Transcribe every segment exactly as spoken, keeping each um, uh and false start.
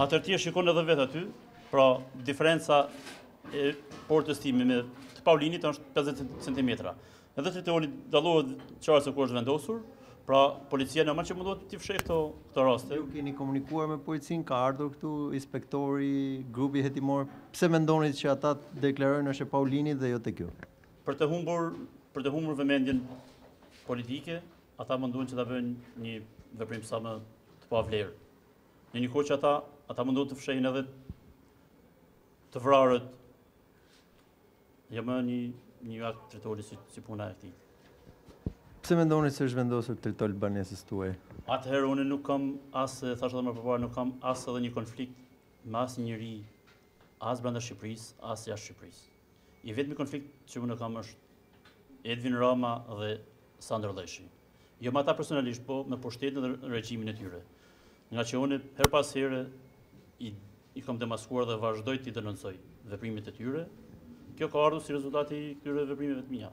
Atër ti e shikon edhe vetë aty, pra diferenca e portës time me të Paulinit është pesëdhjetë centimetra. Edhe Tritonit dallohet qartë se ku është vendosur, pra policia normal që mundohet t'i fshehë këto këto raste. Ju keni komunikuar me policinë, ka ardhur këtu inspektori, grupi hetimor, pse mendoni që ata deklarojnë është e Paulinit dhe jo tek ju? Për të humbur, për të humbur vëmendjen politike, ata munduan që ta bëjnë një veprim sa më të pavlerë. Në një kohë që ata ata munduan të fshehin edhe të vrarët, jo më një një akt tritoli si, si puna e këtij. Pse mendoni se është vendosur tritol banesës tuaj? Atëherë unë nuk kam as, thash edhe më përpara, nuk kam as edhe një konflikt me asnjë njeri, as brenda Shqipërisë, as jashtë Shqipërisë. I vetmi konflikt që unë kam është Edvin Rama dhe Sandro Dheshi. Jo me ata personalisht, po me pushtetin dhe regjimin e tyre. Nga që unë her pas here i, i kam demaskuar dhe vazhdoj t'i denoncoj veprimet e tyre. Kjo ka ardhur si rezultati i këtyre veprimeve të mia.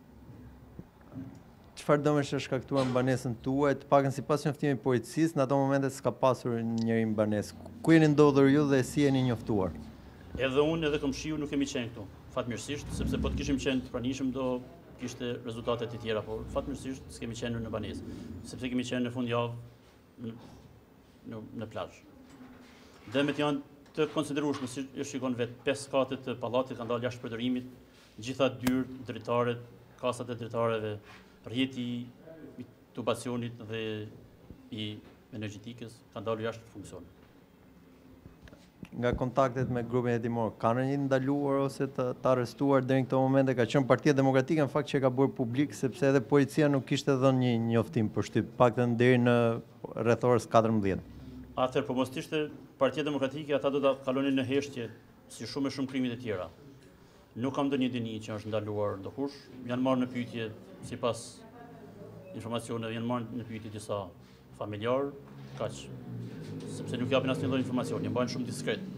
Çfarë dëmesh është shkaktuar në banesën tuaj? Të paktën sipas njoftimit të policisë, në ato momente s'ka pasur njëri në banesë. Ku jeni ndodhur ju dhe si jeni njoftuar? Edhe unë edhe Komshiu nuk kemi qenë këtu, fatmirësisht, sepse po të kishim qenë të pranishëm do kishte rezultate të tjera, por fatmirësisht s'kemi qenë në banesë, sepse kemi qenë në fundjavë në, në, në plazh. Dëmet janë të konsiderueshme, si e shikon vetë, pesë katet të pallatit kanë dalë jashtë përdorimit, gjitha dyert, dritaret, kasat e dritareve, rrjeti i tubacionit dhe i energjetikës kanë dalë jashtë funksioni. Nga kontaktet me grupin hetimor, kanë një ndaluar ose të, të arrestuar deri në këto momente? Ka qenë Partia Demokratike në fakt që ka bërë publik, sepse edhe policia nuk kishte dhënë një njoftim për shtyp, paktën deri në rreth orës katërmbëdhjetë. Atëherë, po mos ishte Partia Demokratike, ata do ta kalonin në heshtje si shumë e shumë krimit e tjera. Nuk kam ndonjë dini që është ndaluar ndokush, janë marrë në pyetje sipas informacioneve, janë marrë në pyetje disa familjar, kaq, sepse nuk japin asnjë lloj informacioni, mbajnë shumë diskret.